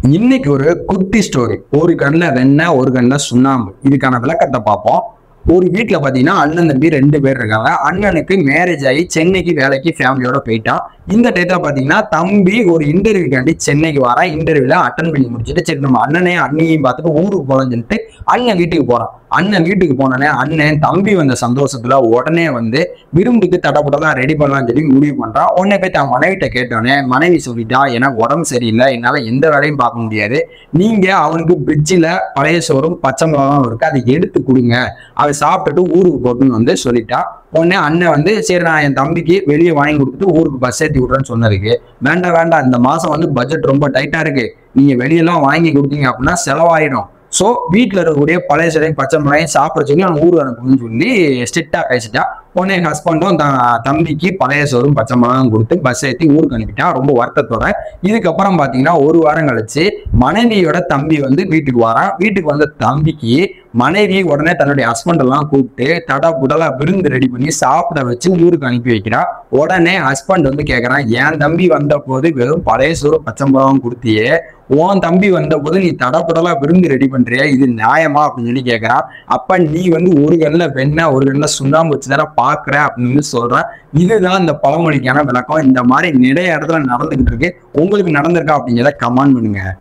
இன்னைக்கு ஒரு குட்டி ஸ்டோரி. ஒரு கண்ணுல வெண்ணெய், ஒரு கண்ணுல சுண்ணாம்பு. இதுக்கான விளக்கத்தை பார்ப்போம். ஒரு வீட்டுல பாத்தீங்கன்னா அண்ணன் தம்பி 2 பேர் இருக்காங்க. அண்ணனுக்கு மேரேஜ் ஆகி சென்னைக்கு வேலைக்கு ஃபேமிலியோட போயிட்டான். இந்த டேட்டா பாத்தீங்கன்னா தம்பி ஒரு இன்டர்வியூக்காண்டி சென்னைக்கு வரான். இன்டர்வியூல அட்டன் பண்ணி முடிச்சுட்டு சரி நம்ம அண்ணனையும் அண்ணியையும் பார்த்துட்டு ஊருக்கு போகலாம்னு சொல்லிட்டு அண்ணன் வீட்டுக்கு போறான். அண்ணன் வீட்டுக்கு போனோடனே அண்ணன் தம்பி வந்த சந்தோஷத்துல உடனே வந்து விரும்புக்கு தடப்படலாம் ரெடி பண்ணலாம்னு சொல்லி முடிவு பண்றான். உடனே போய் தன் மனைவிட்ட கேட்டோடனே மனைவி சொல்லிட்டா, எனக்கு உடம்பு சரியில்லை, என்னால எந்த வேலையும் பார்க்க முடியாது, நீங்க அவனுக்கு பிரிட்ஜில் பழைய சோறும் பச்சை மிளகாவும் இருக்கு, அதை எடுத்து கொடுங்க, அதை சாப்பிட்டுட்டு ஊருக்கு போட்டுன்னு வந்து சொல்லிட்டா. உடனே அண்ணன் வந்து சரி நான் என் தம்பிக்கு வெளியே வாங்கி கொடுத்துட்டு ஊருக்கு பஸ் ஏற்றி விட்றேன்னு சொன்னதுக்கு, வேண்டாம் வேண்டாம், இந்த மாசம் வந்து பட்ஜெட் ரொம்ப டைட்டா இருக்கு, நீங்க வெளியெல்லாம் வாங்கி கொடுத்தீங்க அப்படின்னா செலவாயிடும், ஸோ வீட்டில் இருக்கக்கூடிய பழைய சோறையும் பச்சை மிளகாயும் சாப்பிட சொல்லி அவன் ஊருக்கு அனுப்பணும்னு சொல்லி ஸ்ட்ரிக்டா பேசிட்டா. உடனே என் ஹஸ்பண்டும் தம்பிக்கு பழைய சோறும் பச்சை மிளகாயும் கொடுத்து பஸ் ஏற்றி ஊருக்கு அனுப்பிட்டான் ரொம்ப வருத்தத்தோட. இதுக்கப்புறம் பார்த்தீங்கன்னா ஒரு வாரம் கழிச்சு மனைவியோட தம்பி வந்து வீட்டுக்கு வரான். வீட்டுக்கு வந்த தம்பிக்கு மனைவி உடனே தன்னுடைய ஹஸ்பண்ட் எல்லாம் கூப்பிட்டு தடா விருந்து ரெடி பண்ணி சாப்பிட வச்சு ஊருக்கு அனுப்பி வைக்கிறா. உடனே ஹஸ்பண்ட் வந்து கேட்கறான், என் தம்பி வந்த போது வெறும் பழைய சோறு பச்சை மிளகாயும் கொடுத்தியே, உன் தம்பி வந்த போது நீ தடா விருந்து ரெடி பண்றியா, இது நியாயமா அப்படின்னு சொல்லி கேட்கறான். அப்ப நீ வந்து ஒரு கண்ணுல வெண்ணெய் ஒரு கண்ணுல சுண்ணாம்பு வச்சுதானே பாக்குற அப்படின்னு சொல்றேன். இதுதான் இந்த பழமொழிக்கான விளக்கம். இந்த மாதிரி நிறைய இடத்துல நடந்துகிட்டு இருக்கு. உங்களுக்கு நடந்திருக்கா அப்படிங்கிறத கமெண்ட் பண்ணுங்க.